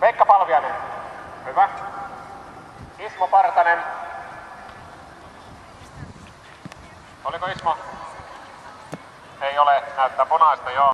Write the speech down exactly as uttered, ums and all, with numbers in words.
Veikka Palviainen. Hyvä. Ismo Partanen. Oliko Ismo? Ei ole, näyttää punaista, joo.